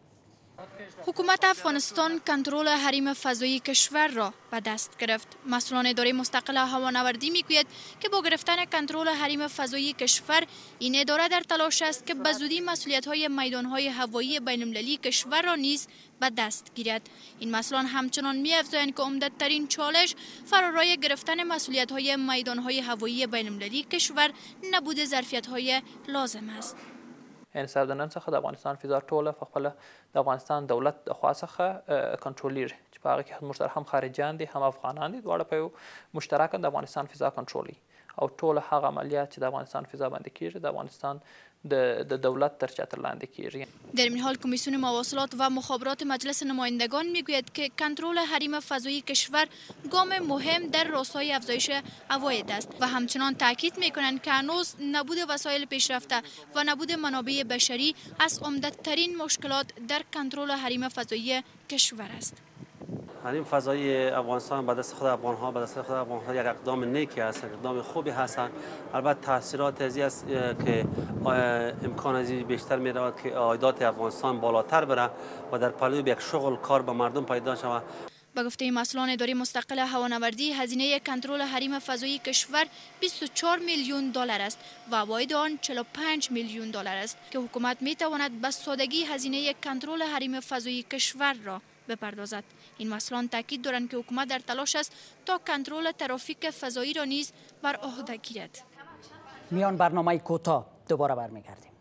حکومت افغانستان کنترل حریم فضایی کشور را به دست گرفت. مسئولان اداره مستقل هوانوردی میگوید که با گرفتن کنترل حریم فضایی کشور، این اداره در تلاش است که به زودی مسئولیت‌های میدان‌های هوایی بین‌المللی کشور را نیز به دست گیرد. این مسئولان همچنان می‌افزایند که عمده‌ترین چالش فرارای گرفتن مسئولیت‌های میدان‌های هوایی بین‌المللی کشور نبود ظرفیت‌های لازم است. یعنی سردنن څخه د افغانستان فضا ټوله په خپل د افغانستان دولت د خوا څخه کنټرولېږي چې په هغه کې موږ هم خارجیان دي هم افغانان دي، دواړه په یو مشترکه د افغانستان فضا کنټرولوي او ټول هغه عملیات چې د افغانستان فضا باندې کیږي د افغانستان د دولت تر چتر لاندې کیږي. در این حال کمیسیون مواصلات و مخابرات مجلس نمایندگان میگوید که کنترل حریم فضایی کشور گام مهم در راستای افزایش عواید است و همچنان تاکید میکنند که هنوز نبود وسایل پیشرفته و نبود منابع بشری از عمده‌ترین مشکلات در کنترل حریم فضایی کشور است. حریم فضایی افغانستان به دست خود افغان‌ها، به دست خود افغان‌ها یک اقدام نیکی است، اقدام خوبی هست. البته تاثیرات ازی است که امکان ازی بیشتر می رود که عایدات افغانستان بالاتر بره و در پلوی یک شغل کار به مردم پیدا شود. به گفته مسئولان اداره مستقل هوانوردی، هزینه کنترل حریم فضایی کشور 24 میلیون دلار است و عواید آن 45 میلیون دلار است که حکومت می تواند به سادگی هزینه کنترل حریم فضایی کشور را بپردازد. این مسئولان تاکید دارند که حکومت در تلاش است تا کنترل ترافیک فضایی را نیز بر عهده گیرد. میان برنامه کوتاه دوباره برمیگردیم.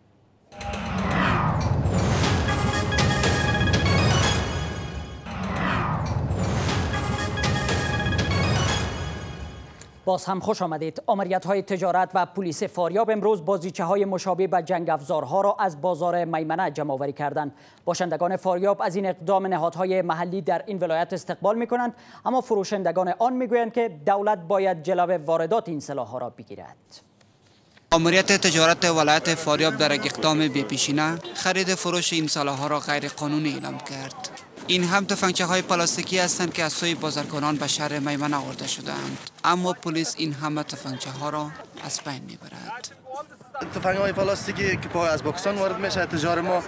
باز هم خوش آمدید. آمریت‌های تجارت و پلیس فاریاب امروز بازیچه‌های مشابه به جنگ افزارها را از بازار میمنه جمع‌آوری کردند. باشندگان فاریاب از این اقدام نهادهای محلی در این ولایت استقبال می‌کنند، اما فروشندگان آن می‌گویند که دولت باید جلو واردات این سلاح‌ها را بگیرد. ماموریت تجارت ولایت فاریاب در یک اقدام بی‌پیشینه خرید فروش این سلاح‌ها را غیر قانونی اعلام کرد. این هم تفنگچه‌های پلاستیکی هستند که از سوی بازرگانان به شهر میمنه آورده شده‌اند، اما پلیس این همه تفنگچه‌ها را از بین می‌برد. تفنگ‌های پلاستیکی که از پاکستان وارد میشه، تجار ما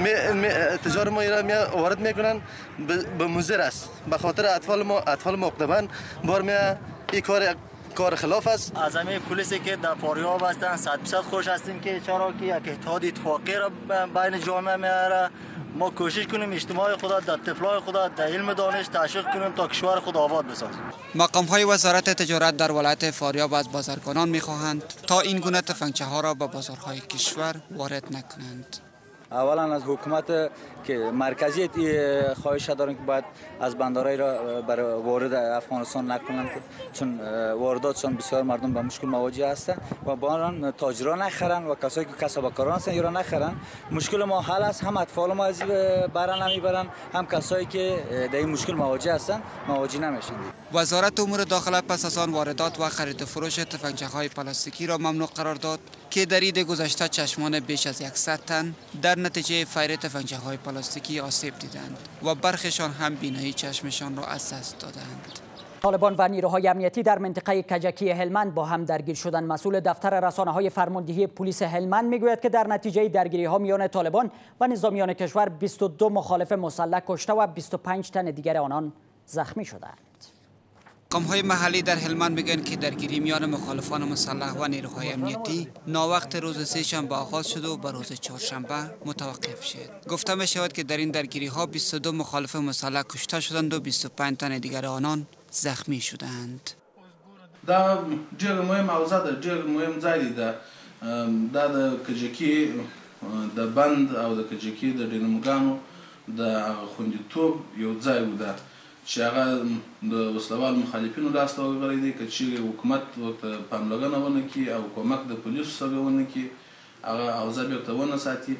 وارد میکنن به مضر است. به خاطر اطفال مقتبن بار میاد این کار خلاف است. از همه پلیسی که در فاریاب هستن 100% خوش هستیم که چرا که یک اتحاد اتفاقی را بین جامعه میاره. ما کوشش کنیم اجتماع خدا در طفلای خدا در علم دانش تشویق کنیم تا کشور خود آباد بسازیم. مقام‌های وزارت تجارت در ولایت فاریاب از بازرگانان می‌خواهند تا این گونه تفنگچه‌ها را به بازارهای کشور وارد نکنند. اولا از حکومت که مرکزی خواهش داریم که باید از بندرهای را برای وارد افغانستان نکنند، چون وارداتشان بسیار مردم به مشکل مواجه هستند و با آن تاجران نخرن و کسایی که کسب و کاران هستند را نخرن. مشکل ما حل است، هم اطفال ما از برن نمیبرن، هم کسایی که در این مشکل مواجه هستند مواجه نمیشن. وزارت امور داخله پس از آن واردات و خرید و فروش تفنگچه‌های پلاستیکی را ممنوع قرار داد که در عید گذشته چشمان بیش از 100 تن در نتیجه فیر تفنگچه‌های پلاستیکی آسیب دیدند و برخیشان هم بینایی چشمشان را از دست دادند. طالبان و نیروهای امنیتی در منطقه کجکی هلمند با هم درگیر شدند. مسئول دفتر رسانه‌های فرماندهی پلیس هلمند میگوید که در نتیجه درگیری‌ها میان طالبان و نظامیان کشور 22 مخالف مسلح کشته و 25 تن دیگر آنان زخمی شدند. مقام‌های محلی در هلمند میگن که درگیری میان مخالفان مسلح و نیروهای امنیتی ناوقت روز سه‌شنبه آغاز شد و به روز چهارشنبه متوقف شد. گفته می شود که در این درگیری‌ها 22 مخالف مسلح کشته شدند و 25 تن دیگر آنان زخمی شدند. دا ډېر مهم اوضاع ده، ډېر مهم ځای دی دا د کجکي د بند او د کجکي د ډینموګانو د خوندیتوب یو ځای و ده چې هغه د وسلوال مخالفینو لاسته ورغلی دی. که چیرې حکومت ورته پاملرنه ونه کړي او کومک د پولیسو سره ونه کړي، هغه اوضاع بیرته ونه ساتي،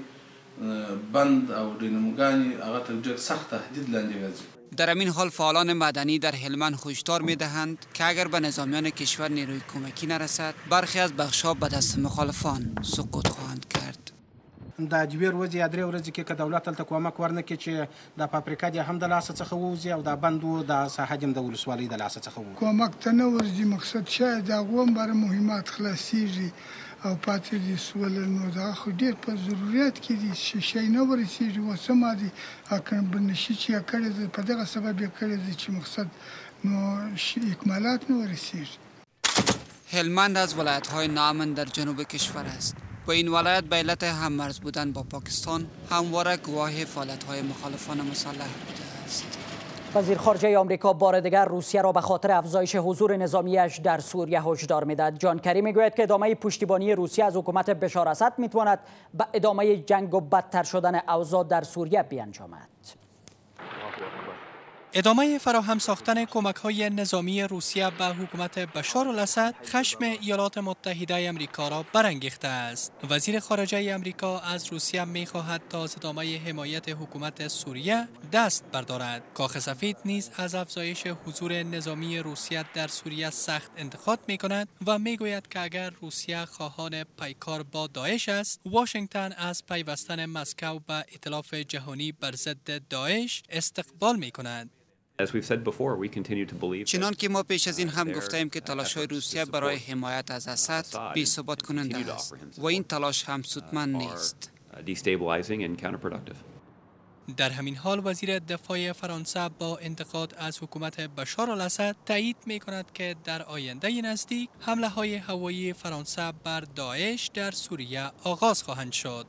بند او ډینموګانې هغه تر ډېر سخت تهدید لاندې راځي. در همین حال فعالان مدنی در هلمند هشدار می‌دهند که اگر به نظامیان کشور نیروی کمکی نرسد، برخی از بخش‌ها به دست مخالفان سقوط خواهند کرد. د دوه ورځې یا درې ورځې کې که دولت هلته کومک ورنکړي چې د فابریکه دې هم د لاسه څخه ووځي او د بندو د ساحه دې هم د ولسوالۍ د لاسه څخه ووځي. کومک ته نه ورځي، مقصد شاید د هغو هم باره مهمات خلاصېږي او پاتې دي سوله، نو دغه خو ډېر په ضرورت کې دي چې شی نه ورسېږي. اوس هم دي بنشي چې یې کړی دی په دغه سبب یې کړی دی چې مقصد نو اکمالات نه ورسېږي. هلمند از ولایت‌های ناامن در جنوب کشور است. با این ولایت به علت هم مرز بودن با پاکستان همواره گواه فعالیت‌های مخالفان مسلح بوده است. وزیر خارجه آمریکا بار دیگر روسیه را به خاطر افزایش حضور نظامیش در سوریه هشدار می‌دهد. جان کری میگوید که ادامه پشتیبانی روسیه از حکومت بشار اسد میتواند به ادامه جنگ و بدتر شدن اوضاع در سوریه بیانجامد. ادامه فراهم ساختن کمک‌های نظامی روسیه به حکومت بشار الاسد خشم ایالات متحده آمریکا را برانگیخته است. وزیر خارجه آمریکا از روسیه می‌خواهد تا از ادامه حمایت حکومت سوریه دست بردارد. کاخ سفید نیز از افزایش حضور نظامی روسیه در سوریه سخت انتقاد می‌کند و می‌گوید که اگر روسیه خواهان پیکار با داعش است، واشنگتن از پیوستن مسکو به ائتلاف جهانی بر ضد داعش استقبال می‌کند. چنان که ما پیش از این هم گفتیم که تلاش‌های روسیه برای حمایت از اسد بی‌ثبات کننده است و این تلاش هم سودمند نیست. در همین حال وزیر دفاع فرانسه با انتقاد از حکومت بشار الاسد تایید می کند که در آینده نزدیک حمله های هوایی فرانسه بر داعش در سوریه آغاز خواهند شد.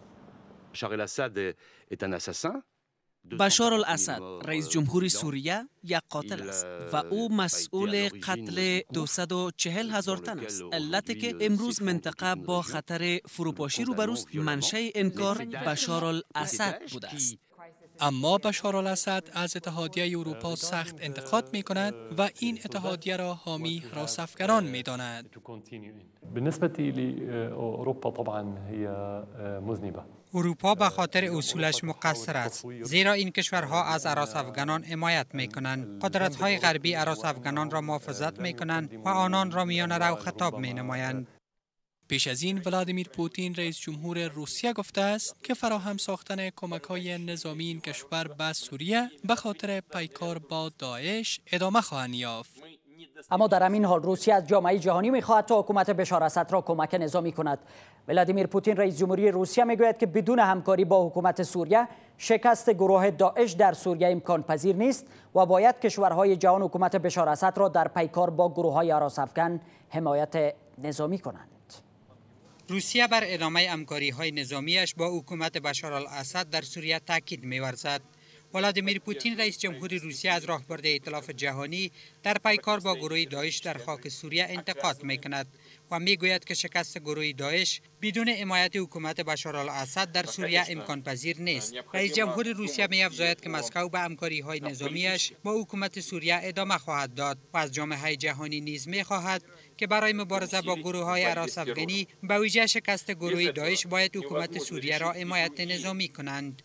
بشار الاسد رئیس جمهور سوریه یک قاتل است و او مسئول قتل 240,000 تن است. علتی که امروز منطقه با خطر فروپاشی روبروست منشأ انکار بشار الاسد بوده است. اما بشار الاسد از اتحادیه اروپا سخت انتقاد می کند و این اتحادیه را حامی حراسافگران می داند. بالنسبة لأوروبا طبعا هي مذنبة. اروپا به خاطر اصولش مقصر است، زیرا این کشورها از هراسافگران حمایت می کنند. قدرت‌های غربی هراسافگران را محافظت می کنند و آنان را میان رو خطاب می نمایند. پیش از این ولادیمیر پوتین رئیس جمهور روسیه گفته است که فراهم ساختن کمک‌های نظامی این کشور به سوریه به خاطر پیکار با داعش ادامه خواهد یافت. اما در همین حال روسیه از جامعه جهانی می‌خواهد تا حکومت بشار اسد را کمک نظامی کند. ولادیمیر پوتین رئیس جمهوری روسیه میگوید که بدون همکاری با حکومت سوریه شکست گروه داعش در سوریه امکان پذیر نیست و باید کشورهای جهان حکومت بشار اسد را در پیکار با گروه‌های هراسافگن حمایت نظامی کنند. روسیه بر ادامه همکاری‌های نظامیش با حکومت بشار الاسد در سوریه تاکید می‌ورزد. ولادیمیر پوتین رئیس جمهور روسیه از راهبرد ائتلاف جهانی در پیکار با گروه داعش در خاک سوریه انتقاد می‌کند و می‌گوید که شکست گروه داعش بدون حمایت حکومت بشار الاسد در سوریه امکان پذیر نیست. رئیس جمهور روسیه می‌افزاید که مسکو به همکاری‌های نظامیش با حکومت سوریه ادامه خواهد داد و از جامعه جهانی نیز می‌خواهد که برای مبارزه با گروه‌های هراسافگنی به ویژه شکست گروه داعش باید حکومت سوریه را حمایت نظامی کنند.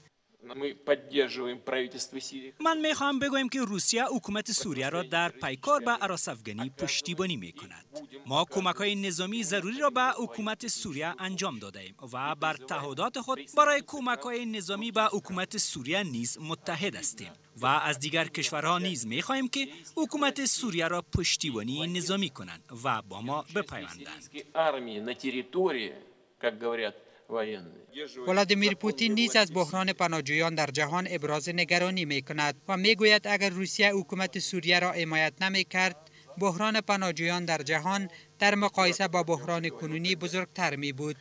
من میخواهم بگویم که روسیه حکومت سوریه را در پیکار به هراسافگنی پشتیبانی میکند. ما کمک‌های نظامی ضروری را به حکومت سوریه انجام دادیم و بر تعهدات خود برای کمک‌های نظامی به حکومت سوریه نیز متحد هستیم و از دیگر کشورها نیز میخواهیم که حکومت سوریه را پشتیبانی نظامی کنند و با ما بپیوندند. ولادیمیر پوتین نیز از بحران پناهجویان در جهان ابراز نگرانی می کند و می گوید اگر روسیه حکومت سوریه را حمایت نمی کرد بحران پناهجویان در جهان در مقایسه با بحران کنونی بزرگتر می بود.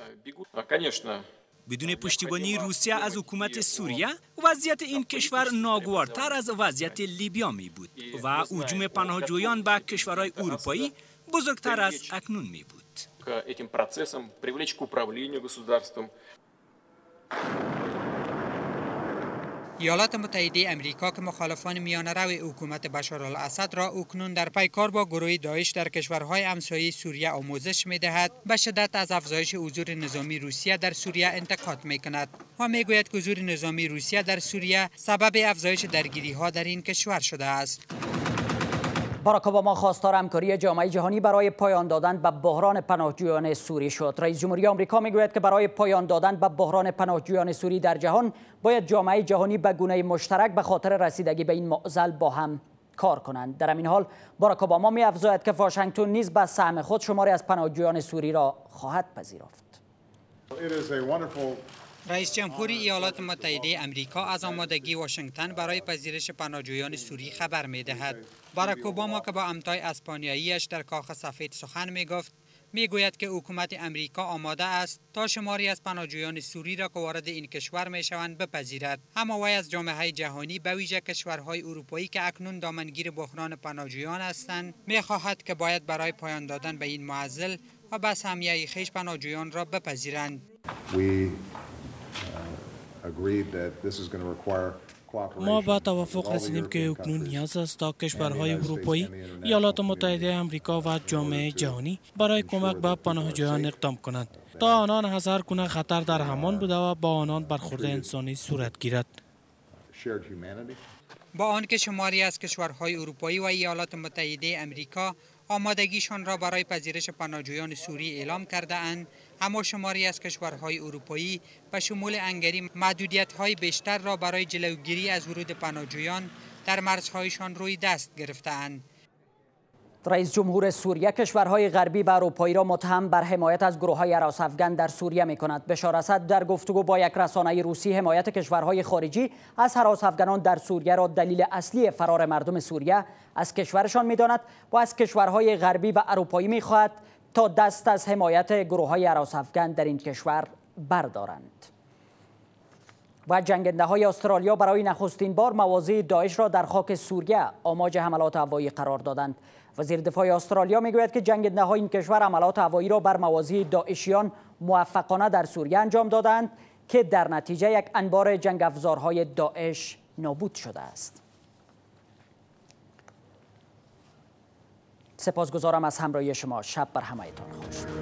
بدون پشتیبانی روسیه از حکومت سوریه وضعیت این کشور ناگوارتر از وضعیت لیبیا می بود و هجوم پناهجویان به کشورهای اروپایی بزرگتر از اکنون می بود. Этим процессом привлечь к управлению государством. ایالات متحده امریکا که مخالفان میانه‌رو حکومت بشار الاسد را اکنون در پیکار با گروه داعش در کشورهای همسایه سوریه آموزش می‌دهد، به شدت از افزایش حضور نظامی روسیه در سوریه انتقاد می‌کند و می‌گوید که حضور نظامی روسیه در سوریه سبب افزایش درگیری‌ها در این کشور شده است. باراک اوباما خواستار همکاری جامعه جهانی برای پایان دادن به بحران پناهجویان سوری شد. رئیس جمهوری آمریکا میگوید که برای پایان دادن به بحران پناهجویان سوری در جهان باید جامعه جهانی به گونه مشترک به خاطر رسیدگی به این معضل با هم کار کنند. در همین حال باراک اوباما می‌افزاید که واشنگتن نیز به سهم خود شماری از پناهجویان سوری را خواهد پذیرفت. رئیس جمهوری ایالات متحده امریکا از آمادگی واشنگتن برای پذیرش پناهجویان سوری خبر می‌دهد. باراک اوباما که با امتای اسپانیایی‌اش در کاخ سفید سخن می‌گفت، می‌گوید که حکومت امریکا آماده است تا شماری از پناهجویان سوری را که وارد این کشور می‌شوند بپذیرد. اما وی از جامعه جهانی به ویژه کشورهای اروپایی که اکنون دامنگیر بحران پناهجویان هستند، می‌خواهد که باید برای پایان دادن به این معضل و به سهمیه خویش پناهجویان را بپذیرند. ما با توافق رسیدیم که اکنون نیاز است تا کشورهای اروپایی، ایالات متحده آمریکا و جامعه جهانی برای کمک به پناهجویان اقدام کنند تا آنان از هر گونه خطر در امان بوده و با آنان برخورد انسانی صورت گیرد. با آنکه شماری از کشورهای اروپایی و ایالات متحده آمریکا آمادگیشان را برای پذیرش پناهجویان سوری اعلام کرده اند، اما شماری از کشورهای اروپایی به شمول هنگری محدودیت‌های بیشتر را برای جلوگیری از ورود پناهجویان در مرزهایشان روی دست گرفته‌اند. رئیس جمهور سوریه کشورهای غربی و اروپایی را متهم بر حمایت از گروه‌های هراس افغان در سوریه می‌کند. بشار اسد در گفتگو با یک رسانه روسی حمایت کشورهای خارجی از هراس افغانان در سوریه را دلیل اصلی فرار مردم سوریه از کشورشان می‌داند و از کشورهای غربی و اروپایی می‌خواهد تا دست از حمایت گروه‌های هراس افغان در این کشور بردارند. و جنگنده‌های استرالیا برای نخستین بار مواضع داعش را در خاک سوریه آماج حملات هوایی قرار دادند. وزیر دفاع استرالیا میگوید که جنگنده‌های این کشور حملات هوایی را بر مواضع داعشیان موفقانه در سوریه انجام دادند که در نتیجه یک انبار جنگ افزارهای داعش نابود شده است. سپاسگزارم از همراهی شما. شب بر همه‌تان خوش.